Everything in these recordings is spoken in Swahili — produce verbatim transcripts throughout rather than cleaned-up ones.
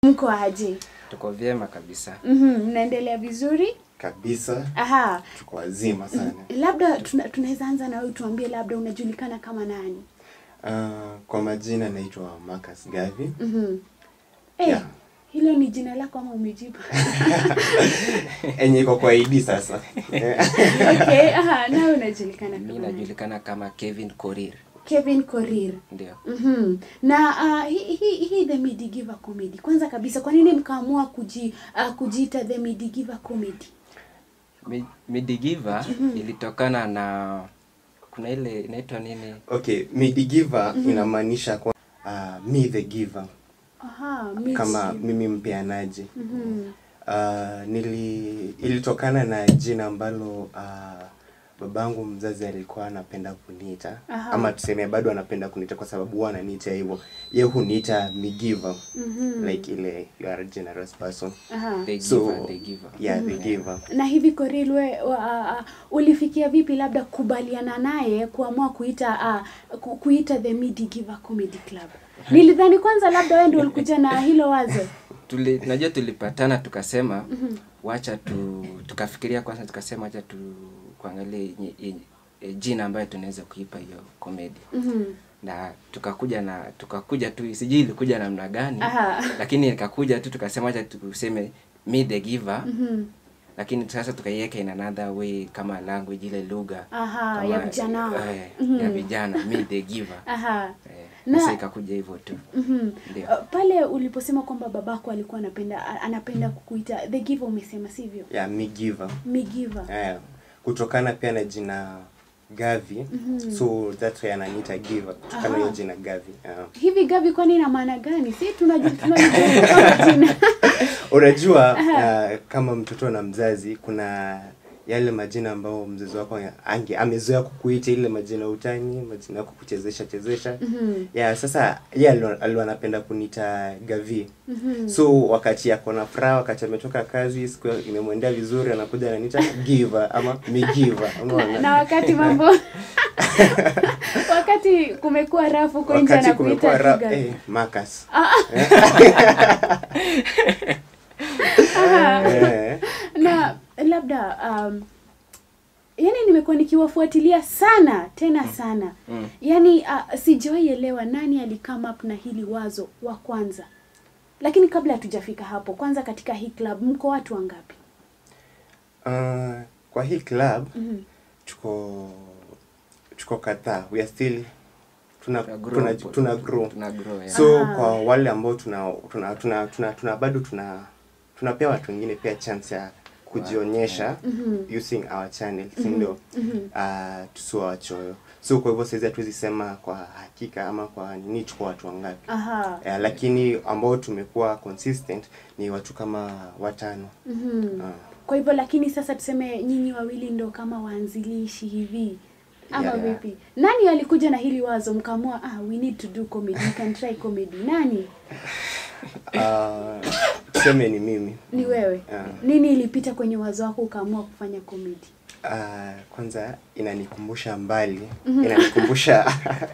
Mko aje? Tuko vyema kabisa. Mhm, mm mnaendelea vizuri? Kabisa. Aha. Tuko wazima sana. Labda tunaweza anza na wewe, tuambie labda unajulikana kama nani? Uh, kwa majina naitwa Marcus Gavi. Mhm. Mm eh, yeah. Hilo ni jina lako ama umejipa? Enye iko kwa I D sasa. Okay, aha, na unajulikana kama? Mimi najulikana kama Kevin Korir. Kevin Korir. Ndio. Mhm. Mm na uh, hii hi, hi The Midi Giver Comedy. Kwanza kabisa, kwa nini mkaamua kuji uh, kujiita The Midi Giver Comedy? Midi Giver mm -hmm. ilitokana na kuna ile inaitwa nini? Okay, Midi Giver mm -hmm. inamaanisha kwa uh, me the giver. Aha, kama mimi mpeanaji. Mhm. Mm uh, nili ilitokana na jina ambalo uh, babangu mzazi alikuwa anapenda kuniita. Aha. Ama tuseme bado anapenda kuniita kwa sababu huwa ananiita hivyo. Yeye huniita me giver. Mm -hmm. Like ile you are a generous person. Aha. The so, giver, the giver. Yeah, mm -hmm. the giver. Na hivi Korilwe uh, uh, ulifikia vipi labda kubaliana naye kuamua kuita uh, ku, kuita The Midi Giver Comedy Club? Nilidhani kwanza labda wewe ndio ulikuja na hilo wazo. Tuli najua tulipatana tukasema mm -hmm. wacha tu tukafikiria kwanza tukasema acha tu kuangalia e, jina ambayo tunaweza kuipa hiyo comedy. Mhm. Mm na tukakuja na tukakuja tu sijui ilikuja namna gani. Aha. Lakini nikakuja tu tukasema acha tuseme me the giver. Mhm. Mm lakini sasa tukaiweka in another way kama language ile lugha. Aha, ya vijana. Eh, mm -hmm. ya vijana me the giver. Aha. Eh, na ikakuja hivyo tu. Mhm. Mm uh, pale uliposema kwamba babako alikuwa anapenda anapenda kukuita the giver, umesema sivyo? Yeah, me giver. Me giver. Yeah. Kutokana pia na jina Gavi. Mm -hmm. So that's why ananiita giver. Kama hiyo jina Gavi. Yeah. Hivi Gavi kwani ina maana gani? Si tunajua tunajua kama jina. Unajua uh, kama mtoto na mzazi kuna yale majina ambao mzazi wako ange amezoea kukuita, ile majina utani, majina ya kukuchezesha chezesha. Mm -hmm. Yeah, sasa yeye alikuwa anapenda kuniita Gavi. Mm -hmm. So wakati yako na furaha, wakati ametoka kazi, siku imemwendea vizuri, anakuja ananiita giver ama me giver. Na wakati mambo wakati kumekuwa rafu kwa nje na kuita Gavi. Eh, Marcus. Yeah. Na labda um, yani nimekuwa nikiwafuatilia sana tena sana. Mm. Yani uh, sijawahi elewa nani alikama up na hili wazo wa kwanza. Lakini kabla hatujafika hapo, kwanza katika hii club mko watu wangapi? Uh, kwa hii club mm -hmm. tuko tuko kadhaa. We are still tuna tuna grow, tuna, tuna grow. Tuna grow yeah. So ah. kwa wale ambao tuna tuna tuna, tuna, tuna bado tuna tunapea watu wengine pia chance ya kujionyesha. Wow. Mm -hmm. using our channel. Mm -hmm. Ndio mm -hmm. uh, tusiwe wachoyo. So kwa hivyo sasa hatuwezi sema kwa hakika ama kwa nini tuko watu wangapi. Aha. Uh, lakini ambao tumekuwa consistent ni watu kama watano. Mhm. Mm uh. Kwa hivyo lakini sasa tuseme nyinyi wawili ndo kama waanzilishi hivi. Ama yeah, vipi? Yeah. Nani alikuja na hili wazo mkaamua ah we need to do comedy, we can try comedy? Nani? Uh, tuseme ni mimi. Ni wewe? Yeah. Nini ilipita kwenye wazo wako ukaamua kufanya comedy? Uh, kwanza inanikumbusha mbali. Mm -hmm. Inanikumbusha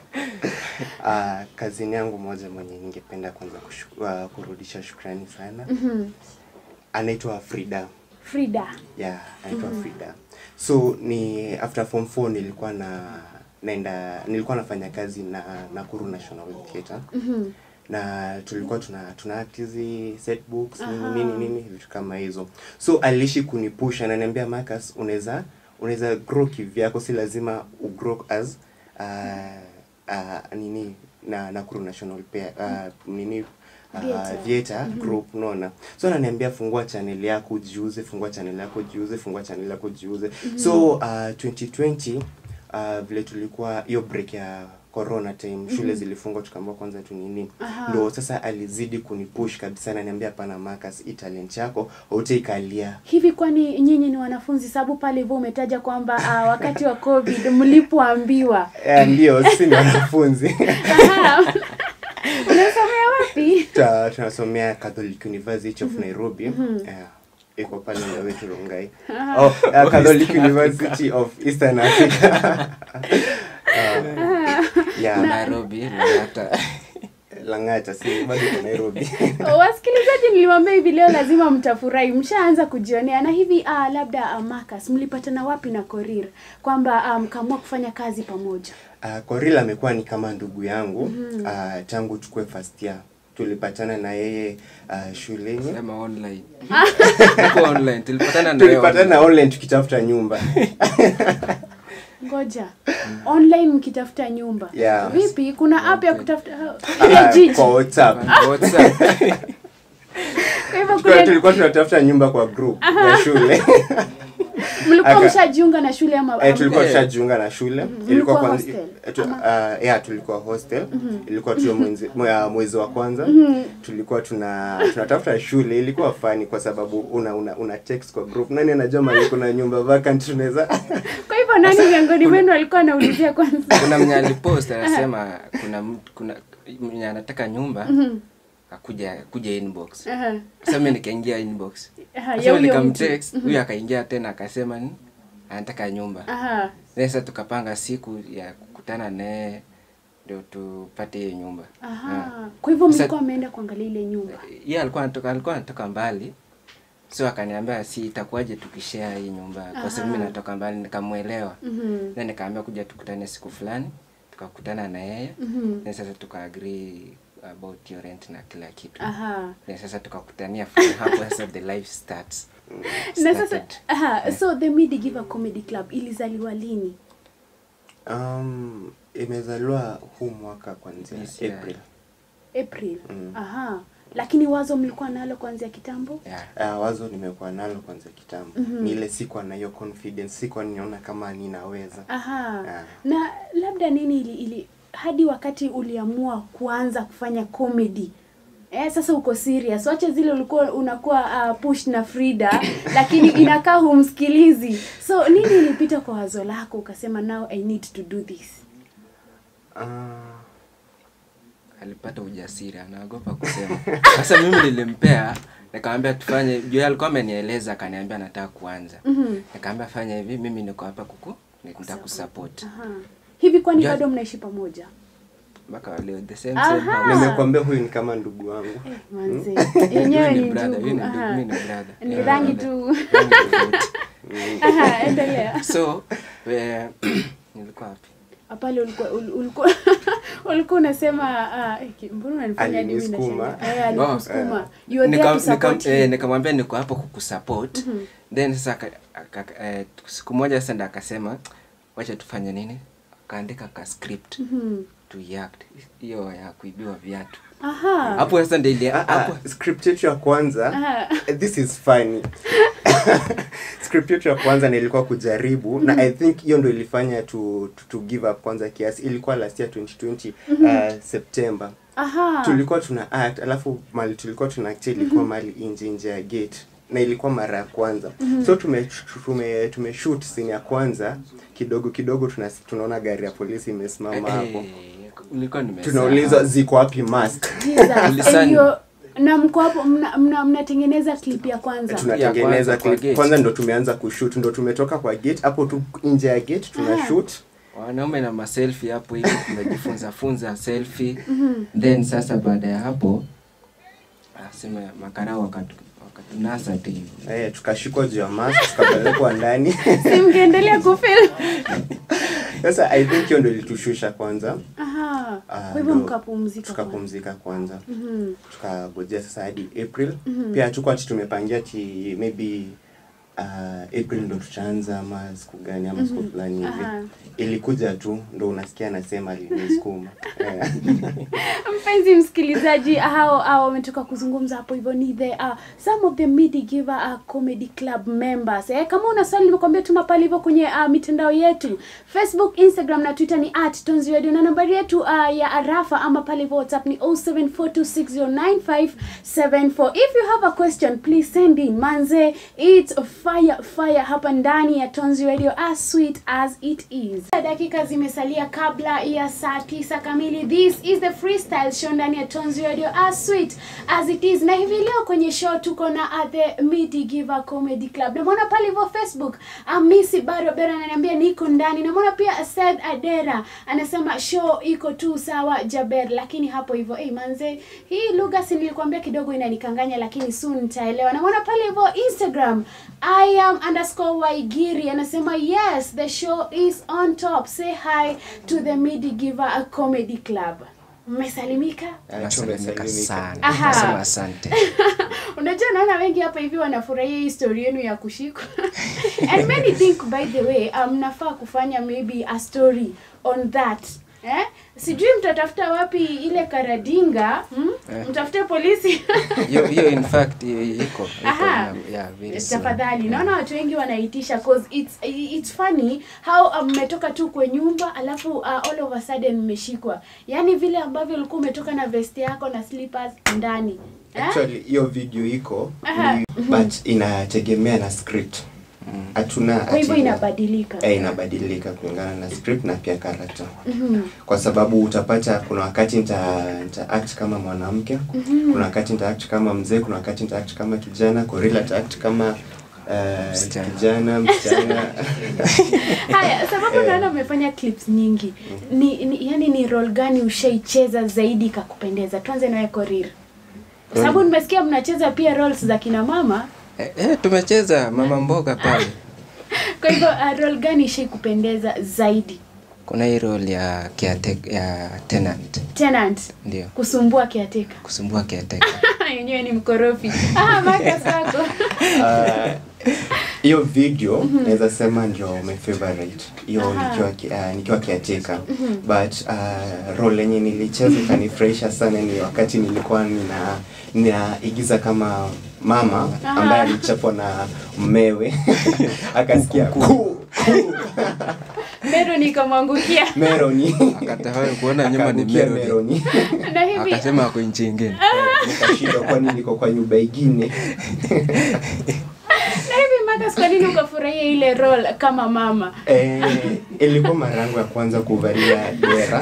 uh, kazini yangu moja mwenye ningependa kwanza uh, kurudisha shukrani sana. Mm -hmm. Anaitwa Frida. Frida. Yeah, anaitwa mm -hmm. Frida. So ni after form four nilikuwa na naenda nilikuwa nafanya kazi na Nakuru National Theatre. Mhm. Mm na tulikuwa tuna tuna act hizi set books nini nini nini vitu kama hizo. So alishi kunipusha, ananiambia Marcus, unaweza unaweza grow kivyako, si lazima ugrow as uh, uh, nini na Nakuru National Pair uh, nini uh, theater mm -hmm. group unaona. So ananiambia fungua channel yako ujiuze, fungua channel yako ujiuze, fungua channel yako ujiuze. Mm -hmm. So uh, twenty twenty uh, vile tulikuwa hiyo break ya corona time, mm -hmm. shule zilifungwa tukaambiwa kwanza tu nini. Ndio sasa alizidi kunipush kabisa, ananiambia pana Marcus, hii talent yako utaikalia. Hivi kwani nyinyi ni wanafunzi? Sababu pale hivyo umetaja kwamba uh, wakati wa COVID mlipoambiwa. Eh, ndio sisi ni wanafunzi. Aha. Unasomea wapi? Ta tunasomea Catholic University of Nairobi. Mm -hmm. Yeah. Iko pale ndio wetu Rongai. Oh, uh, Catholic University of Eastern Africa. uh, yeah, Nairobi, Langata. Langata, si bado kwa Nairobi. Wasikilizaji nilimwambia hivi leo lazima mtafurahi, mshaanza kujionea. Na hivi uh, labda uh, Marcus, mlipatana wapi na Korir kwamba mkaamua um, kufanya kazi pamoja? Uh, Korir amekuwa ni kama ndugu yangu mm. uh, tangu tukue first year. Tulipatana na yeye uh, shuleni. Sema online. Kwa online tulipatana na tulipatana online tukitafuta nyumba. Ngoja. Online mkitafuta nyumba. Yeah. Vipi? Kuna app ya kutafuta ile jiji? Kwa WhatsApp. WhatsApp. Kwa hivyo kuna tulikuwa tunatafuta nyumba kwa group ya shule. Mlikuwa mshajiunga na shule ama? Eh, tulikuwa tushajiunga na shule. Mm-hmm. Ilikuwa kwa hostel. Tu, uh, yeah, tulikuwa hostel. Mm-hmm. Ilikuwa tu mwezi mwezi wa kwanza. Mm-hmm. Tulikuwa tuna tunatafuta shule. Ilikuwa fani kwa sababu una una, una text kwa group. Nani anajua mahali kuna nyumba vacant tunaweza. Kwa hivyo nani miongoni mwenu alikuwa anaulizia kwanza? Kuna mnyali post anasema kuna kuna mwenye anataka nyumba. Mm-hmm. Akuja kuja inbox. Aha. Uh-huh. Sasa mimi nikaingia inbox. Aha, sasa nikamtext, huyu akaingia tena akasema ni anataka nyumba. Aha. Sasa tukapanga siku ya kukutana naye ndio tupate hiyo nyumba. Aha. Ha. Kwa hivyo mlikuwa mmeenda kuangalia ile nyumba. Yeye alikuwa anatoka alikuwa anatoka mbali. So akaniambia si itakuwaje tukishare hii nyumba kwa sababu mimi natoka mbali, nikamuelewa. Mhm. Na nikaambia kuja tukutane siku fulani, tukakutana na yeye. Mm-hmm. Na sasa tukaagree about your rent na kila kitu. Aha. Na sasa tukakutania from hapo sasa the life starts. Na sasa aha, yeah. So the Midi Giver Comedy Club ilizaliwa lini? Um imezaliwa huu mwaka kuanzia April. April. Mm. Aha. Lakini wazo mlikuwa nalo kuanzia kitambo? Yeah. Uh, wazo nimekuwa nalo kuanzia kitambo. Mm-hmm. Ni ile sikuwa na hiyo confidence, sikuwa niona kama ninaweza. Aha. Yeah. Na labda nini ili, ili hadi wakati uliamua kuanza kufanya comedy? Eh, sasa uko serious. Wacha zile ulikuwa unakuwa uh, push na Frida lakini inakaa humsikilizi. So nini ilipita kwa wazo lako ukasema now I need to do this? Ah uh... alipata ujasiri, anaogopa kusema. Sasa mimi nilimpea, nikamwambia tufanye, juu alikuwa amenieleza akaniambia nataka kuanza. Mm-hmm. Nikamwambia fanya hivi, mimi niko hapa kuku, nitakusupport. Aha. Hivi kwani bado mnaishi pamoja? Mpaka leo the same same. Nimekwambia huyu ni kama ndugu wangu. Eh, manze. Yenyewe ni brother, ndugu. Mimi ni brother. Ni rangi tu. Aha, endelea. So, we nilikuwa wapi? Pale ulikuwa ulikuwa ulikuwa unasema ah mbona unanifanya mimi nasema eh alikusukuma you are there to support eh nikamwambia niko hapo kukusupport. Then sasa siku moja sasa akasema wacha tufanye nini, akaandika ka script to react hiyo ya kuibiwa viatu. Aha, hapo sasa ndio ile hapo script yetu ya kwanza. This is funny. Script yetu ya kwanza nilikuwa kujaribu. Mm-hmm. Na I think hiyo ndio ilifanya to, to to give up kwanza kiasi. Ilikuwa last year twenty twenty. Mm-hmm. uh, September. Aha. Tulikuwa tuna act, alafu mali tulikuwa tuna act ilikuwa mm-hmm. mali nje nje ya gate. Na ilikuwa mara ya kwanza. Mm-hmm. So tume tume tume shoot scene ya kwanza, kidogo kidogo tuna tunaona gari ya polisi imesimama hapo. Nilikuwa nimesema. Tunauliza ziko wapi mask? Ndio. Na mko hapo mnatengeneza mna, clip ya kwanza. Tunatengeneza ya kwanza, clip kwanza ndo tumeanza kushoot, ndo tumetoka kwa gate hapo tu nje ya gate tuna shoot. Wanaume na ma selfie hapo hivi tumejifunza funza selfie. Mm-hmm. Then sasa baada ya hapo asema makarao wakati wakatunasa tu hivi. Eh tukashikwa juu ya mask tukapelekwa ndani. Simngeendelea kufilm. Sasa I think hiyo ndio ilitushusha kwanza. Aha. Uh, kwa hivyo mkapumzika. Tukapumzika kwanza. Mhm. Tukagojea sasa hadi April. Mm-hmm. Pia tuko ati tumepangia ti maybe uh, April ndo tutaanza ama siku gani ama siku fulani hivi. Ilikuja tu ndo unasikia anasema alinisukuma. Mpenzi msikilizaji, hao hao wametoka kuzungumza hapo hivyo ni the uh, some of the Midi Giver uh, Comedy Club members. Eh, kama una swali nimekwambia tuma pale hivyo kwenye uh, mitandao yetu. Facebook, Instagram na Twitter ni at Tonzi Radio na nambari yetu uh, ya Arafa ama pale hivyo WhatsApp ni zero seven four two six zero nine five seven four. If you have a question please send in. Manze, it's fire fire hapa ndani ya Tonzi Radio, as sweet as it is. Dakika zimesalia kabla ya saa tisa kamili. This is the freestyle show ndani ya Tonzi Radio, as sweet as it is. Na hivi leo kwenye show tuko na at the Midi Giver Comedy Club. Namwona pale hivyo Facebook, Amisi Barobera ananiambia niko ndani. Namwona pia Seth Adera anasema show iko tu sawa Jaber, lakini hapo hivyo eh hey, manze hii lugha si nilikwambia kidogo inanikanganya, lakini soon nitaelewa. Namwona pale hivyo Instagram, I am underscore Waigiri anasema yes, the show is on top. Say hi to the Midi Giver Comedy Club. Mmesalimika? Nasalimika sana. Aha. Nasema asante. Unajua naona wengi hapa hivi wanafurahia historia yenu ya kushikwa. And many think by the way, um, nafaa kufanya maybe a story on that. Eh? Sijui mtatafuta wapi ile karadinga, hmm? eh. Mtafute polisi. Yo yo in fact iko. Aha. Yeah, very tafadhali. Naona watu wengi wanaitisha cause it's it's funny how mmetoka um, tu kwa nyumba alafu uh, all of a sudden mmeshikwa. Yaani vile ambavyo ulikuwa umetoka na vest yako na slippers ndani. Actually hiyo video iko but inategemea na script. Hatuna kwa hivyo inabadilika. Eh, inabadilika kulingana na script na pia character. Mm-hmm. Kwa sababu utapata kuna wakati nita, nita act kama mwanamke, mm-hmm. kuna wakati nita act kama mzee, kuna wakati nita act kama kijana, gorilla nita act kama uh, kijana, msichana. Haya, sababu naona umefanya clips nyingi. Ni, ni yani ni role gani ushaicheza zaidi kakupendeza? Tuanze na yako Korir. Sababu nimesikia mnacheza pia roles za kina mama. Eh, eh tumecheza mama mboga pale. Kwa hivyo uh, role gani ishikupendeza zaidi? Kuna hii role ya caretaker, ya tenant. Tenant. Ndio. Kusumbua caretaker. Kusumbua caretaker. Yenyewe ni mkorofi. Ah, maka sako. Hiyo uh, video mm -hmm. naweza sema ndio my favorite. Hiyo nikiwa uh, nikiwa caretaker. Mm -hmm. But uh, role yenye nilicheza kanifurahisha sana ni wakati nilikuwa nina ninaigiza kama mama ambaye alichapwa na mmewe. Akasikia ku Meroni kamwangukia. Meroni. Akataka kuona nyuma ni Meroni. Na hivi akasema ako nchi nyingine. Nikashindwa kwani niko kwa nyumba nyingine. Na hivi Marcus, kwa nini ukafurahia ile role kama mama? Eh, ilikuwa mara yangu ya kwanza kuvalia dera.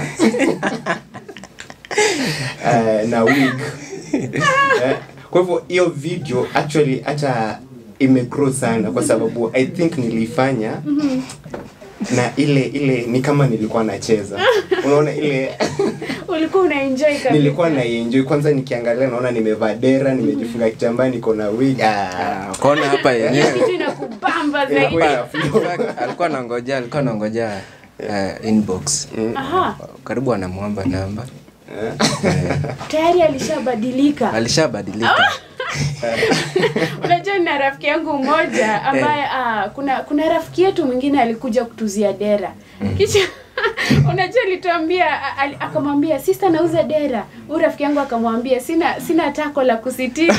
uh, na wig. uh, kwa hivyo hiyo video actually hata imegrow sana kwa sababu I think nilifanya mm-hmm. na ile ile ni kama nilikuwa nacheza. Unaona ile ulikuwa una enjoy kabisa. Nilikuwa na enjoy kwanza nikiangalia naona nimevaa dera, nimejifunga kitambaa, niko na wig. Ah, ukaona hapa yenyewe kitu inakubamba zaidi. Alikuwa anangoja, alikuwa anangoja uh, inbox. Aha. Karibu anamwomba namba. Tayari alishabadilika. Alishabadilika. Unajua na rafiki yangu mmoja ambaye ah, kuna kuna rafiki yetu mwingine alikuja kutuzia dera. Mm. Kisha unajua alituambia akamwambia sister nauza dera. Huyu rafiki yangu akamwambia sina sina tako la kusitiri.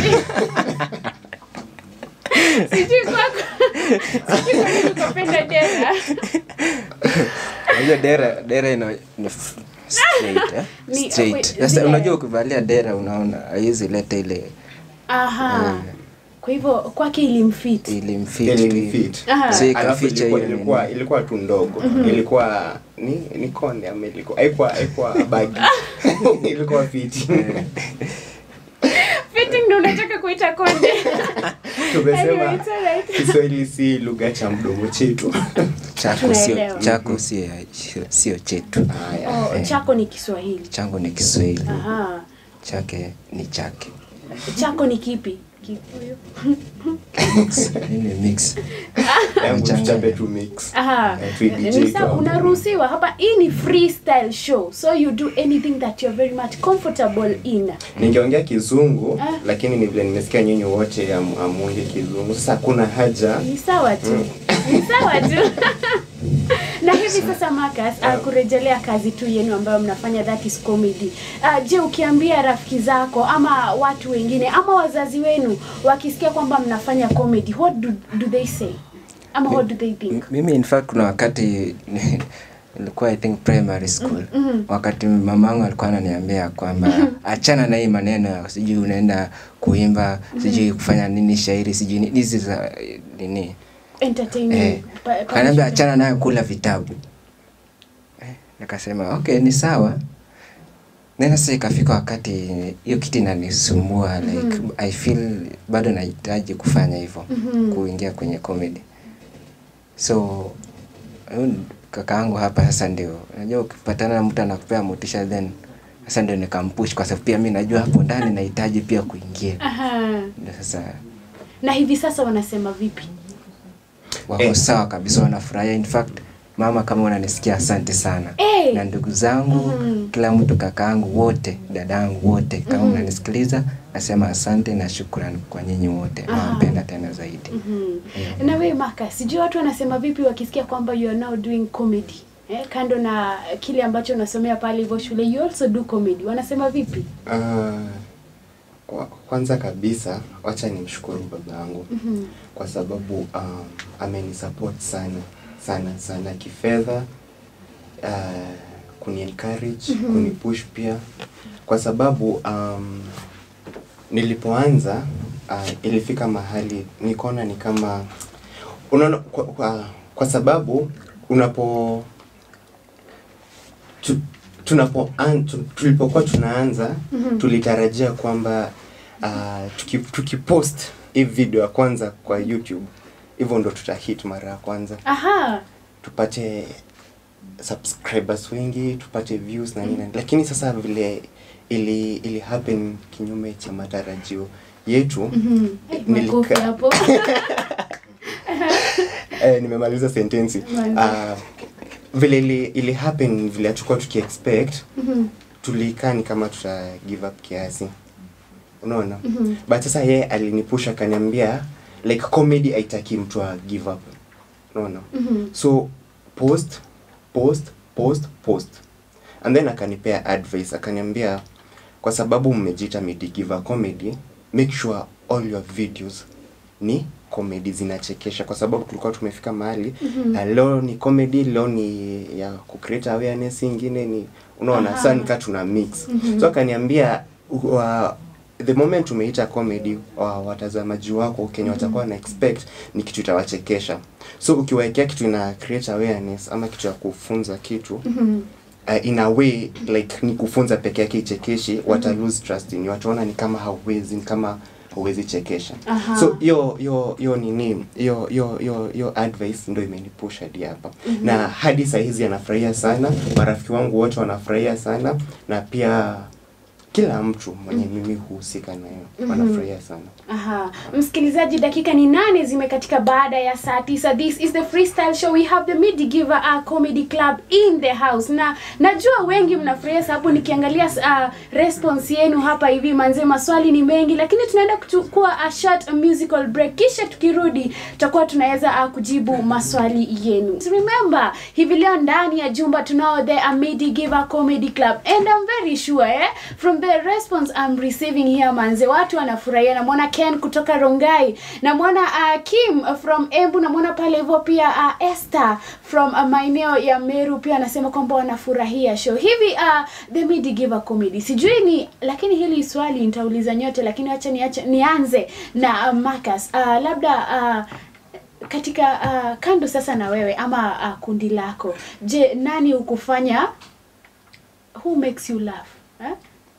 Sijui kwako. Sijui kwa nini ukapenda dera. Unajua dera dera ina straight eh? Straight. Sasa unajua ukivalia dera unaona haiwezi leta ile. Aha. Uh, kwa hivyo kwake ilimfit. Ilimfit. Ilimfit. So ikaficha hiyo ilikuwa ilikuwa tu ndogo. Mm-hmm. Ilikuwa ni ni konde ama ilikuwa haikuwa haikuwa bagi. Ilikuwa fit. Fitting ndio unataka kuita konde. Tumesema Kiswahili si lugha cha mdomo chetu. Chako sio chako sio sio chetu. Oh, chako ni Kiswahili. Changu ni Kiswahili. Aha. Chake ni chake. Chako ni kipi? Kikuyu. Mix. Ni mix. Yangu chape tu mix. Aha. Nisa unaruhusiwa hapa, hii ni freestyle show. So you do anything that you're very much comfortable in. Ningeongea Kizungu ah. lakini ni vile nimesikia nyinyi wote amuongee Kizungu. Sasa kuna haja. Ni sawa tu. Mm. Ni sawa tu. Na hivi sasa Marcus, uh, kurejelea kazi tu yenu ambayo mnafanya, that is comedy. Uh, je, ukiambia rafiki zako ama watu wengine ama wazazi wenu wakisikia kwamba mnafanya comedy, what do, do they say? Ama what do they think? Mimi in fact kuna wakati ilikuwa I think primary school. Mm-hmm. Wakati mamangu alikuwa ananiambia kwamba achana na hii maneno ya sijui unaenda kuimba, sijui kufanya nini shairi, sijui nini hizi za nini entertainment. Eh, kanambia achana nayo, kula vitabu. Eh, nikasema okay ni sawa. Nena sasa ikafika wakati hiyo kitu inanisumbua, like mm-hmm. I feel bado nahitaji kufanya hivyo, mm-hmm. kuingia kwenye comedy. So kakaangu hapa sasa ndio unajua ukipatana na mtu anakupea motisha, then sasa ndio nikampush kwa sababu pia mimi najua hapo ndani nahitaji pia kuingia. Aha. Ndio sasa. Na hivi sasa wanasema vipi? Wako eh. sawa kabisa, wanafurahia. In fact mama kama unanisikia asante sana. Hey. Na ndugu zangu, mm-hmm. kila mtu, kakaangu wote, dadangu wote, kama mm-hmm. unanisikiliza nasema asante na shukrani kwa nyinyi wote. Nawapenda tena zaidi. Mm-hmm. Mm-hmm. Na wewe Maka, sijui watu wanasema vipi wakisikia kwamba you are now doing comedy? Eh, kando na kile ambacho unasomea pale hivyo shule, you also do comedy. Wanasema vipi? Uh, kwanza kabisa wacha nimshukuru babangu. Mm-hmm. Kwa sababu um, amenisupport sana sana sana kifedha, uh, kuni encourage, mm-hmm. kuni push pia, kwa sababu um, nilipoanza uh, ilifika mahali nikaona ni kama unaona kwa, kwa, kwa sababu unapo tu, tunapo an, tu, tulipokuwa tunaanza, mm-hmm. tulitarajia kwamba uh, tuki, tukipost hii video ya kwanza kwa YouTube hivyo ndo tutahit mara ya kwanza. Aha. Tupate subscribers wengi, tupate views na nini. Mm. Lakini sasa vile ili ili happen kinyume cha matarajio yetu. Mhm. Nilika hapo. Eh, nimemaliza sentence. Ah, uh, vile ili, ili happen vile tulikuwa tuki expect. Mhm. Tulikaa ni kama tuta give up kiasi. Unaona? Mm-hmm. But sasa yeye alinipusha kaniambia like comedy haitaki mtu a give up. Unaona? Mm-hmm. So post post post post. And then akanipea advice, akaniambia kwa sababu mmejiita Midi Giver Comedy, make sure all your videos ni comedy, zinachekesha, kwa sababu tulikuwa tumefika mahali, mm-hmm. leo ni comedy, leo ni ya ku create awareness, ingine ni unaona. Sasa nika tuna mix. Mm-hmm. So akaniambia uh, the moment umeita comedy, uh, watazamaji wako Kenya watakuwa mm-hmm. na expect ni kitu itawachekesha. So ukiwaekea kitu ina create awareness ama kitu ya kufunza kitu, mm-hmm. uh, in a way like ni kufunza peke yake ichekeshi, mm-hmm. wata lose trust in you, wataona ni kama hauwezi, ni kama hauwezi chekesha. Uh-huh. So yo yo yo nini yo yo yo yo advice ndio imenipush hadi hapa. Mm-hmm. Na hadi saa hizi anafurahia sana, marafiki wangu wote wanafurahia sana, na pia kila mtu mwenye mimi huhusika nayo, mm-hmm. wanafurahia sana. Aha. Msikilizaji, dakika ni nane zimekatika baada ya saa tisa. This is the Freestyle Show. We have the Midi Giver uh, Comedy Club in the house. Na najua wengi mnafurahia sababu nikiangalia uh, response yenu hapa hivi manze, maswali ni mengi, lakini tunaenda kuchukua a short musical break, kisha tukirudi tutakuwa tunaweza uh, kujibu maswali yenu. Remember, hivi leo ndani ya jumba tunao the uh, Midi Giver Comedy Club, and I'm very sure eh, from the response I'm receiving here manze, watu wanafurahia. Na mwana Ken kutoka Rongai, na mwana uh, Kim uh, from Embu, na mwana pale hivyo pia uh, Esther from uh, maeneo ya Meru pia anasema kwamba wanafurahia show. Hivi uh, the Midi Giver Comedy, sijui ni, lakini hili swali nitauliza nyote, lakini acha niache nianze na uh, Marcus. Uh, labda uh, katika uh, kando sasa na wewe ama uh, kundi lako, je, nani ukufanya, who makes you laugh? Huh?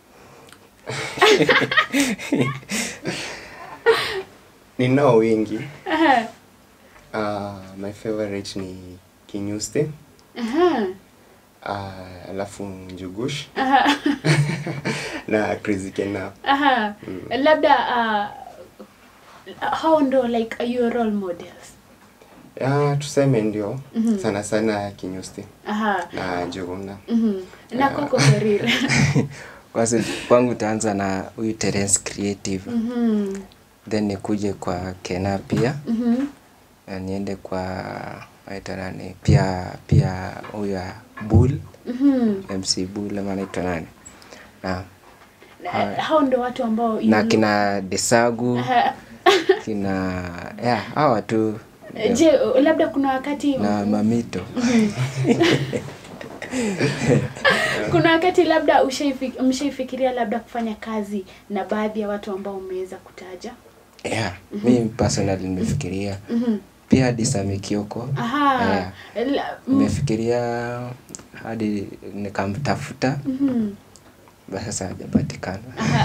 Ninao wengi. Uh-huh. Uh, my favorite ni Kinyuste. Uh-huh. Uh, alafu Njugush. Uh-huh. Na Crazy Kena. Uh-huh. Mm. Labda uh, how ndo like your role models? Ah, tuseme ndio. Mm-hmm. Sana sana Kinyuste. Aha. Na Njuguna. Mhm. Na Koko Ferira. Kwanza kwangu taanza na huyu Terence Creative. Mhm. Then nikuje kwa Kena pia. Mhm. Na niende kwa aita nani pia pia huyu Bull. Mhm. M C Bull ama anaitwa nani? Na hao ndo watu ambao na kina Desagu. Kina yeah, hawa tu. Je, labda kuna wakati na Mamito. Kuna wakati labda ushaifik, mshaifikiria labda kufanya kazi na baadhi ya watu ambao umeweza kutaja? Yeah, mm-hmm. Mimi personally nimefikiria. Mm-hmm. Pia hadi Sami Kioko. Aha. Yeah. Nimefikiria hadi nikamtafuta. Mhm. Basi sasa hajapatikana.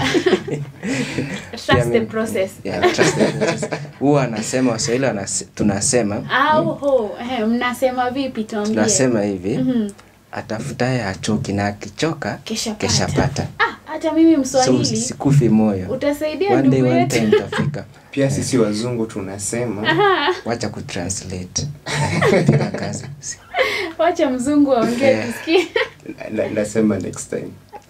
Trust the process. Yeah, trust the process. Huwa anasema Waswahili anasema tunasema. Ah, ho, eh, mnasema vipi tuambie? Tunasema hivi. Mhm. Atafutaye achoki na akichoka kesha pata. Kesha pata. Ah, hata mimi Mswahili. So sikufi moyo. Utasaidia ndugu yetu. One day one time utafika. Pia sisi wazungu tunasema wacha kutranslate. Piga kazi. Wacha mzungu aongee tusikie. Nasema next time.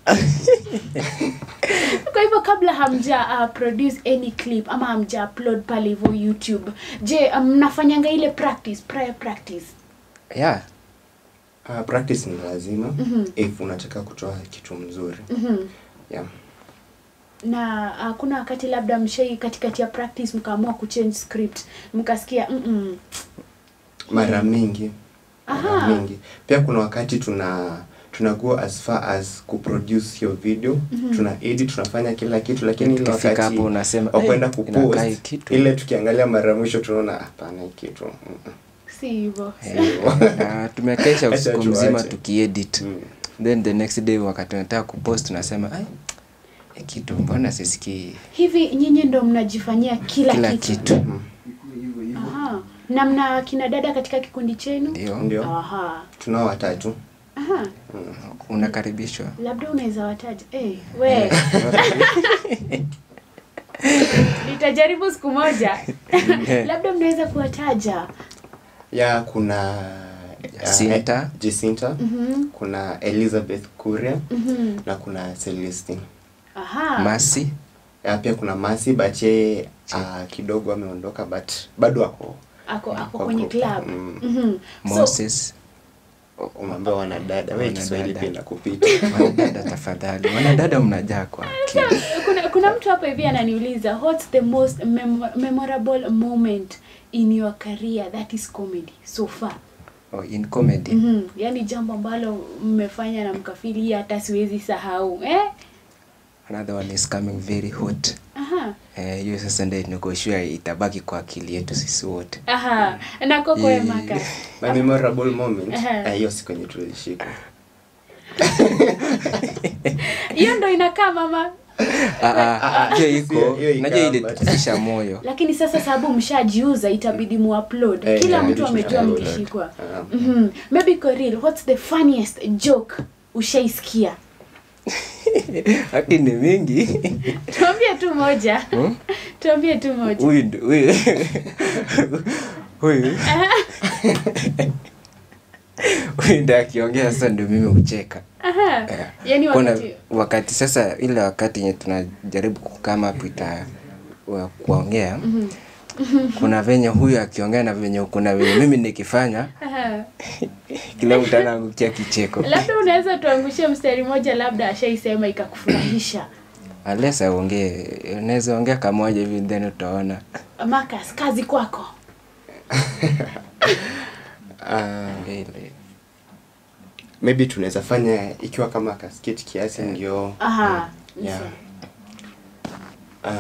Kwa hivyo kabla hamja uh, produce any clip ama hamja upload pale hivyo YouTube, je, mnafanyanga um, ile practice, prior practice? Yeah. Uh, practice ni lazima mm-hmm. if unataka kutoa kitu mzuri. Mhm. Yeah. Na uh, kuna wakati labda mshai katikati ya practice mkaamua kuchange script, mkasikia mm, -mm. mara mingi. Mara mingi. Pia kuna wakati tuna tuna go as far as kuproduce hiyo video, mm-hmm. tuna edit, tunafanya kila kitu, lakini ile wakati hapo unasema kwenda kupost ile tukiangalia mara mwisho tunaona hapana kitu. Mm-mm. Si hivyo. Na tumekesha usiku mzima tukiedit. Mm. Then the next day wakati tunataka kupost tunasema ai kitu mbona sisikii. Hivi nyinyi ndo mnajifanyia kila, kila kitu. kitu. Mm. Aha. Na mna kina dada katika kikundi chenu? Ndio. Ndio. Aha. Tunao watatu. Aha. Mm. Unakaribishwa. Labda unaweza wataja. Eh, hey, we. Nitajaribu siku moja. Labda mnaweza kuwataja. Ya kuna Jacinta, uh, Jacinta, mm-hmm. kuna Elizabeth Kuria, mm-hmm. na kuna Celestine. Aha. Mercy. Ya pia kuna Mercy bache uh, kidogo ameondoka but bado ako ako ako kwenye club. Mm. Mhm. Moses. So, umeambia wanadada wewe Kiswahili pia nakupita. Wanadada tafadhali. Wanadada mnajaa kwa akili. Kuna kuna mtu hapa hivi ananiuliza what's the most mem memorable moment in your career that is comedy so far? Oh, in comedy. Mhm. Mm, yani jambo ambalo mmefanya na mkafili hata siwezi sahau. Eh? Another one is coming very hot. Aha. Eh, hiyo sasa ndio niko sure itabaki kwa akili yetu sisi wote. Aha. Na koko ya maka. My memorable moment. Eh, hiyo siku yenye tulishika. Hiyo ndo inakaa mama. Ah ah, hiyo iko. Najua ile tutisha moyo. Lakini sasa sababu mshajiuza itabidi muupload. Hey, kila mtu amejua mkishikwa. Mhm. Maybe Koril, what's the funniest joke ushaisikia? Lakini mingi. Tuambie tu moja. Hmm? Tuambie tu moja. Huyu huyu. Huyu. Huyu ndio akiongea sasa ndio mimi ucheka. Aha. Yaani wakati wakati sasa ile wakati yenye tunajaribu kukama hapo ita kuongea. Mhm. Kuna venye huyu akiongea na venye kuna venye mimi nikifanya. Aha. Kila mtu anaangukia kicheko. Labda unaweza tuangushie mstari moja labda ashaisema ikakufurahisha. Alesa ongee, unaweza ongea kama moja hivi then utaona. Marcus, kazi kwako. Ah, ile. Maybe tunaweza fanya ikiwa kama kasketi kiasi ndio. Aha. Yeah. Ah.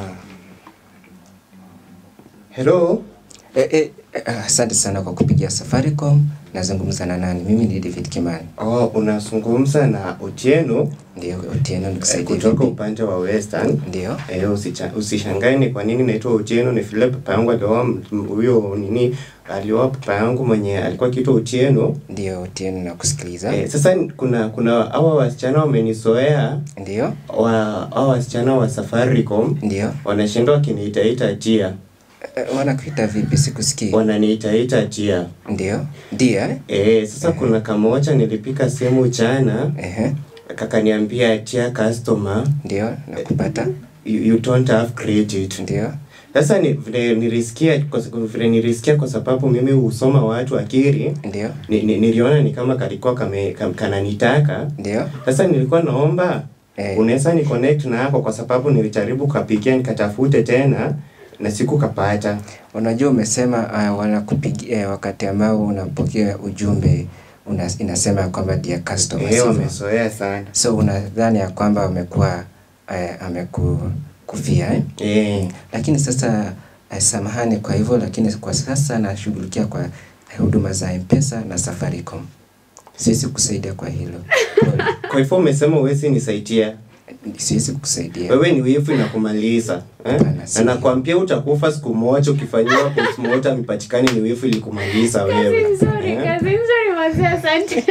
Hello. Eh eh asante sana kwa kupigia Safaricom. Nazungumza na nani? Mimi ni David Kimani. Oh, unazungumza na Otieno? Ndio, Otieno nikusaidia. Kutoka upande wa Western. Ndio. Eh, usishangae ni kwa nini naitwa Otieno. Ni Philip papa yangu alioa huyo nini alioa papa yangu mwenye alikuwa kiitwa Otieno. Ndio, Otieno nakusikiliza. Eh, sasa kuna kuna hawa wasichana wamenizoea. Ndio. Wa hawa wasichana wa Safaricom. Ndio. Wanashindwa kiniita Tia. Uh, wanakuita vipi sikusikii? Wananiita Tia. Ndio. Dia? Eh, sasa uh -huh. kuna kamoja nilipika simu jana. Eh. Uh -huh. Kakaniambia Tia customer. Ndio, nakupata. You, you don't have credit. Ndio. Sasa ni vile nilisikia kwa vile nilisikia kwa sababu mimi husoma watu akiri. Ndio. Ni, ni, niliona ni kama kalikuwa kame kam, kananitaka. Ndio. Sasa nilikuwa naomba eh. unaweza ni connect na hapo kwa sababu nilijaribu kupigia nikatafute tena na siku kapata. Unajua umesema uh, wanakupigia eh, wakati ambao unapokea ujumbe una, inasema kwamba dear customer. Eh, wamezoea sana. So unadhani ya kwamba amekuwa uh, amekufia eh? Eh. Lakini sasa uh, samahani kwa hivyo, lakini kwa sasa nashughulikia kwa uh, huduma za M-Pesa na Safaricom. Siwezi kusaidia kwa hilo. Kwa hivyo umesema uwezi nisaidia. Siwezi kusaidia. Wewe ni wifu inakumaliza. Eh? Na nakwambia utakufa siku moja ukifanyiwa postmortem ipatikane ni wifu ilikumaliza wewe. Kazi nzuri, kazi nzuri mazee, asante.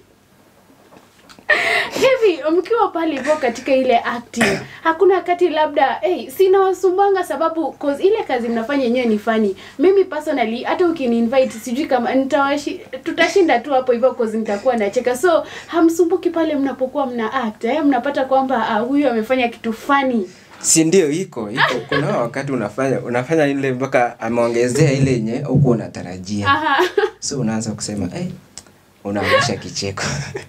Hivi mkiwa pale hivyo katika ile acting, hakuna wakati labda hey, sina wasumbanga sababu cause ile kazi mnafanya yenyewe ni funny. Mimi personally hata ukini invite sijui kama nitawashi tutashinda tu hapo hivyo cause nitakuwa nacheka. So hamsumbuki pale mnapokuwa mna act, eh mnapata kwamba uh, huyu amefanya kitu funny. Si ndio iko iko kuna wakati unafanya unafanya ile mpaka ameongezea ile yenye huko unatarajia. Aha. So unaanza kusema eh hey, unaamsha kicheko.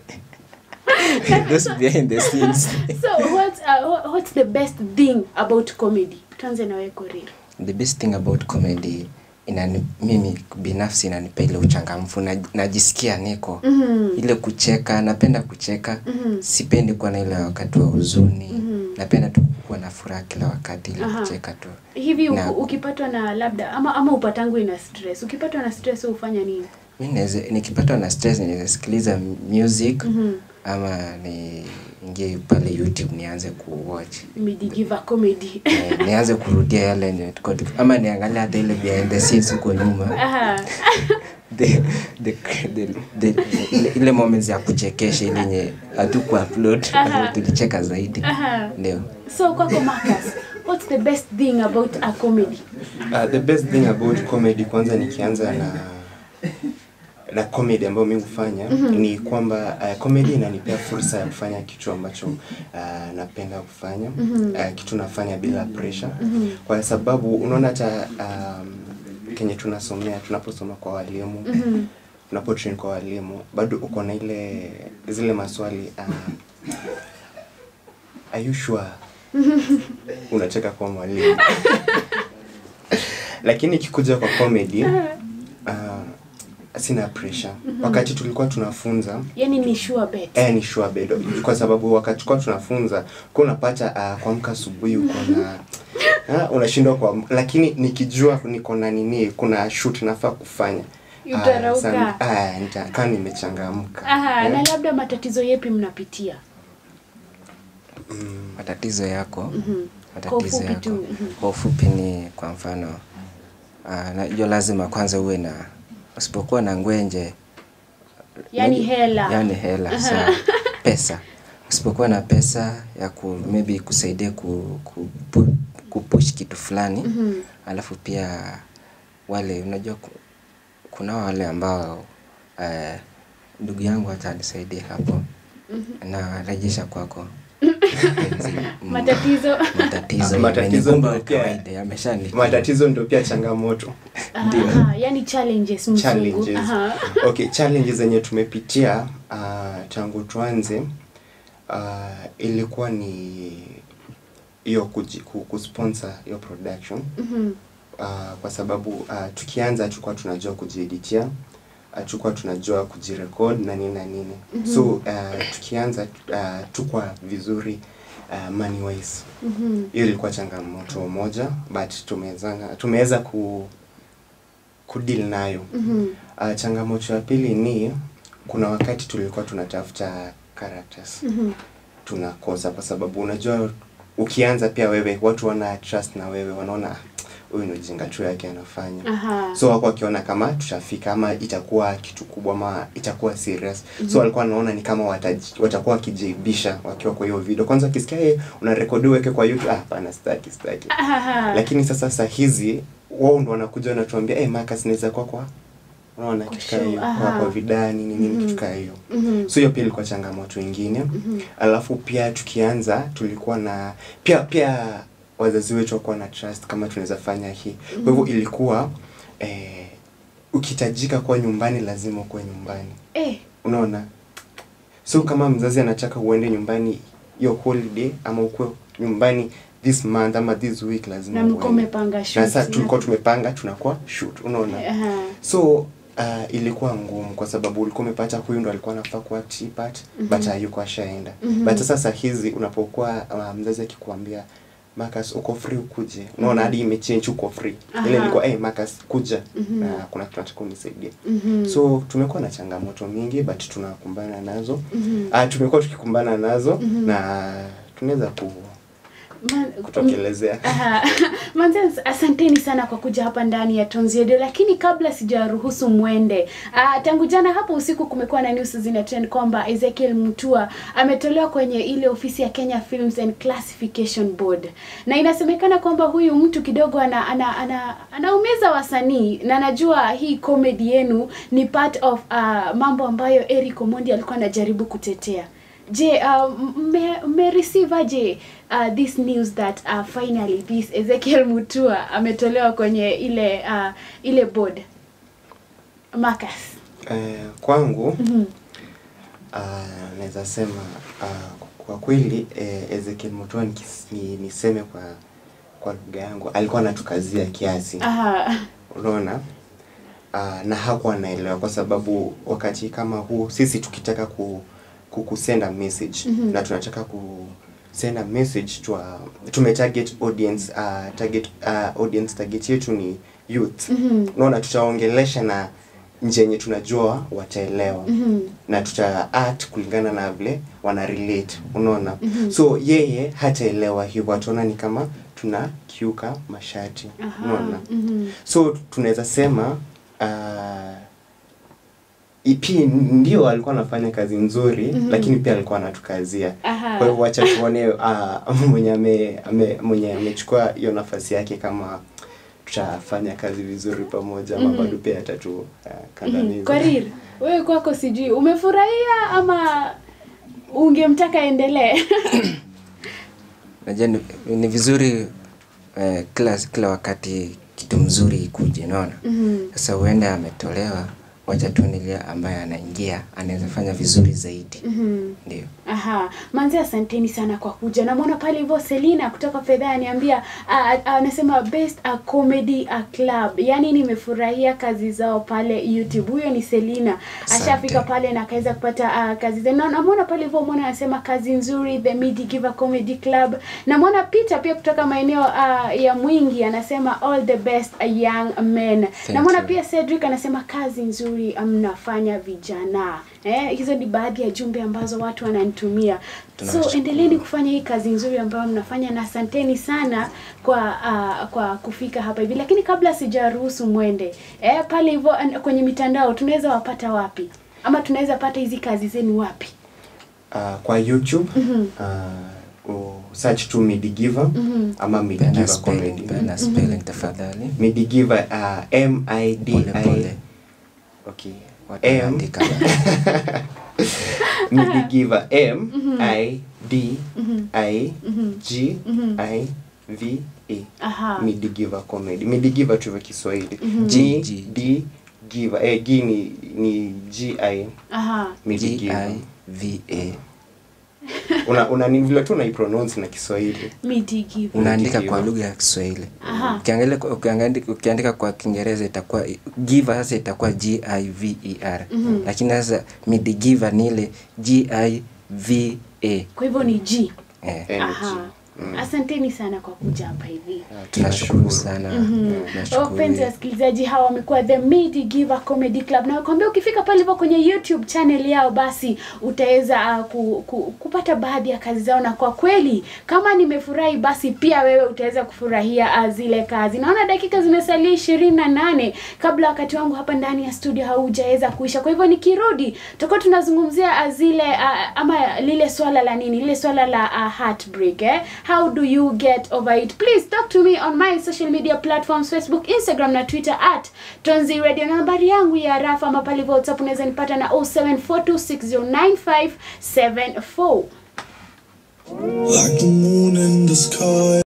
Those behind the scenes. So what's uh, what's the best thing about comedy? Tuanze na wewe Korir. The best thing about comedy inani mimi binafsi inanipa ile uchangamfu na najisikia niko mm -hmm. ile kucheka, napenda kucheka. Mm -hmm. Sipendi kuwa na ile wakati wa huzuni. Mm -hmm. Napenda tu kuwa na furaha kila wakati ile Aha. kucheka tu. Hivi na, ukipatwa na labda ama ama upatangu ina stress. Ukipatwa na stress ufanya nini? Mimi naweza nikipatwa na stress naweza sikiliza music. Mm -hmm. Ama ni ingie pale YouTube nianze kuwatch Midigiva comedy. eh, nianze kurudia yale ni ama niangalia hata ile behind the scenes huko nyuma. Aha. the, the, the, the, the ile moments ya kuchekesha ile yenye hatuku upload tulicheka zaidi. Aha. Ndio. So kwako Marcus, what's the best thing about a comedy? Uh, the best thing about comedy kwanza nikianza na na comedy ambayo mimi hufanya mm -hmm. ni kwamba uh, comedy inanipea fursa ya kufanya kitu ambacho uh, napenda kufanya. Mm -hmm. uh, kitu nafanya bila pressure. Mm -hmm. Kwa sababu unaona hata um, kenye tunasomea tunaposoma kwa walimu, mm -hmm. tunapotrain kwa walimu bado uko na ile zile maswali uh, are you sure? Unacheka kwa mwalimu. Lakini kikuja kwa comedy uh, sina pressure. Mm -hmm. Wakati tulikuwa tunafunza, yani ni sure bet. Eh, ni sure bet. Kwa sababu wakati tulikuwa tunafunza, kwa unapata uh, kuamka asubuhi uko na ah unashindwa kwa, lakini nikijua niko na nini, kuna shoot nafaa kufanya. Utarauka. Ah, nitakaa nimechangamka. Aha, yeah. Na labda matatizo yapi mnapitia? Mm, matatizo yako. Mhm. Mm matatizo yako. Mm -hmm. Kwa ufupi ni kwa mfano ah na hiyo lazima kwanza uwe na usipokuwa na ngwenje yani hela yani hela sawa pesa. Usipokuwa na pesa ya ku maybe kusaidia ku, ku, ku, kupush kitu fulani. Mm -hmm. Alafu pia wale unajua kuna wale ambao eh ndugu yangu atanisaidia hapo. Mm -hmm. Na rejesha kwako. matatizo matatizo matatizo ndio kawaida yameshani. Matatizo ndio pia changamoto. Ndio. Yani challenges mzungu. Challenges. Aha. Okay, challenges zenye tumepitia uh, tangu tuanze uh, ilikuwa ni hiyo kusponsor hiyo production. Mhm. Uh, kwa sababu uh, tukianza tulikuwa tunajua kujieditia, tulikuwa tunajua kujirecord na nini na nini. Mm -hmm. So uh, tukianza uh, tukwa vizuri uh, money wise. Mhm. Hiyo ilikuwa changamoto moja, but tumezanga tumeweza ku ku deal nayo. Mhm. Uh, changamoto ya pili ni kuna wakati tulikuwa tunatafuta characters. Mhm. Tunakosa kwa sababu unajua ukianza pia wewe watu wana trust na wewe, wanaona huyu ni jinga tu yake anafanya. Aha. So wako wakiona kama tutafika ama itakuwa kitu kubwa ama itakuwa serious. Mm -hmm. So walikuwa wanaona ni kama wataji, watakuwa kijaibisha wakiwa kwa hiyo video. Kwanza kisikia yeye unarekodi weke kwa YouTube, ah hapana sitaki sitaki. Aha. Lakini sasa sasa hizi wao ndo wanakuja wanatuambia eh Marcus naweza kwa kwa unaona kitu kama hiyo kwa kwa vidani nini nini kitu kama hiyo. Mm -hmm. So hiyo pia ilikuwa changamoto nyingine. Mm -hmm. Alafu pia tukianza tulikuwa na pia pia wazazi wetu wako na trust kama tunaweza fanya hii. Kwa hivyo ilikuwa eh ukitajika kwa nyumbani lazima uwe nyumbani. Eh, unaona? So kama mzazi anataka uende nyumbani hiyo holiday ama ukue nyumbani this month ama this week lazima na mko mmepanga shoot. Na sasa tulikuwa tumepanga tunakuwa shoot, unaona? Uh-huh. So Uh, ilikuwa ngumu kwa sababu ulikuwa umepata huyu ndo alikuwa anafaa kuwa T-part, mm -hmm. but hayuko ashaenda. Mm -hmm. But sasa hizi unapokuwa uh, mzazi akikwambia Marcus uko free ukuje. Unaona hadi mm -hmm. imechange uko free. Aha. Ile ilikuwa eh hey, Marcus kuja mm -hmm. na kuna kitu nataka unisaidie. Mm -hmm. So tumekuwa na changamoto mingi but tunakumbana nazo. Mm -hmm. uh, tumekuwa tukikumbana nazo mm -hmm. na tunaweza ku Man, kutokelezea. Aha. Manzes, asanteni sana kwa kuja hapa ndani ya Tonzi Radio, lakini kabla sijaruhusu mwende, uh, tangu jana hapo usiku kumekuwa na news zina trend kwamba Ezekiel Mutua ametolewa kwenye ile ofisi ya Kenya Films and Classification Board. Na inasemekana kwamba huyu mtu kidogo ana ana ana anaumiza wasanii, na najua hii comedy yenu ni part of uh, mambo ambayo Eric Omondi alikuwa anajaribu kutetea. Je, uh, me, me receive aje uh, this news that uh, finally this Ezekiel Mutua ametolewa kwenye ile uh, ile board? Marcus. Eh, kwangu mm -hmm. uh, naweza sema uh, kwa kweli eh, Ezekiel Mutua ni niseme kwa kwa lugha yangu alikuwa anatukazia kiasi. Aha. Unaona? Uh, na hakuwa anaelewa kwa sababu wakati kama huu sisi tukitaka ku kusenda message mm -hmm. na tunataka ku send a message to a tumetarget audience uh, target uh, audience target yetu ni youth. Mm -hmm. Unaona tutaongelesha na njenye tunajua wataelewa. Mm -hmm. na tuta act kulingana na vile wana relate. Unaona? Mm -hmm. So yeye hataelewa hivyo, ataona ni kama tuna kiuka masharti. Unaona? Mm -hmm. So tunaweza sema uh, ipi ndio alikuwa anafanya kazi nzuri mm -hmm. lakini pia alikuwa anatukazia. Kwa hivyo acha tuone uh, mwenye ame, ame mwenye amechukua hiyo nafasi yake kama tutafanya kazi vizuri pamoja ama mm -hmm. bado pia atatu uh, kandamiza. Mm -hmm. Korir, wewe kwako sijui umefurahia ama ungemtaka endelee? Najua ni vizuri uh, kila kila wakati kitu mzuri ikuje, unaona? Sasa mm -hmm. huenda ametolewa, wacha tuonilia ambaye anaingia anaweza fanya vizuri zaidi. Mhm. Ndio. Aha. Manzi, asanteni sana kwa kuja. Na muona pale hivyo Selina kutoka Fedha ananiambia anasema best a comedy a club. Yaani nimefurahia kazi zao pale YouTube. Huyo ni Selina. Ashafika pale na akaweza kupata uh, kazi zao. Na muona pale hivyo muona anasema kazi nzuri The Midi Giver Comedy Club. Na muona Peter pia kutoka maeneo uh, ya Mwingi anasema all the best a young men. Na muona pia Cedric anasema kazi nzuri mnafanya vijana. Eh, hizo ni baadhi ya jumbe ambazo watu wananitumia. So endeleeni kufanya hii kazi nzuri ambayo mnafanya, na asanteni sana kwa uh, kwa kufika hapa hivi. Lakini kabla sijaruhusu mwende, eh pale hivyo kwenye mitandao tunaweza wapata wapi? Ama tunaweza pata hizi kazi zenu wapi? Uh, kwa YouTube mm -hmm. uh, search to Midi Giver mm -hmm. ama Midi Giver Comedy. Bana spelling tafadhali. Midi Giver uh, M I D I Okay. M Midi Giver M I D I G I V A. Aha. Midi Giver Comedy. Midi Giver tu kwa Kiswahili. G D Giver. Eh G ni ni G I. Aha. Midi Giver V A. Una una ni vile tu unaipronounce na Kiswahili. Midi Giver. Unaandika kwa lugha ya Kiswahili. Ukiangalia ukiandika ukiandika kwa Kiingereza itakuwa giver, sasa itakuwa G I V E R. Mm -hmm. Lakini sasa Midi Giver ni ile G I V A. Kwa hivyo ni G. Eh. Aha. Mm. Asanteni sana kwa kuja hapa hivi. Tunashukuru sana. Mm -hmm. Wapenzi wasikilizaji, hawa wamekuwa The Midi Giver Comedy Club. Na nakwambia ukifika pale hivyo kwenye YouTube channel yao basi utaweza uh, ku, ku, kupata baadhi ya kazi zao, na kwa kweli kama nimefurahi basi pia wewe utaweza kufurahia uh, zile kazi. Naona dakika zimesalia ishirini na nane kabla wakati wangu hapa ndani ya studio haujaweza kuisha. Kwa hivyo nikirudi tutakuwa tunazungumzia uh, zile uh, ama lile swala la nini? Lile swala la uh, heartbreak eh. How do you get over it? Please talk to me on my social media platforms, Facebook, Instagram na Twitter at Tonzi Radio. Na nambari yangu ya Rafa ama pale WhatsApp unaweza nipata na zero seven four two six zero nine five seven four. Like the moon in the sky.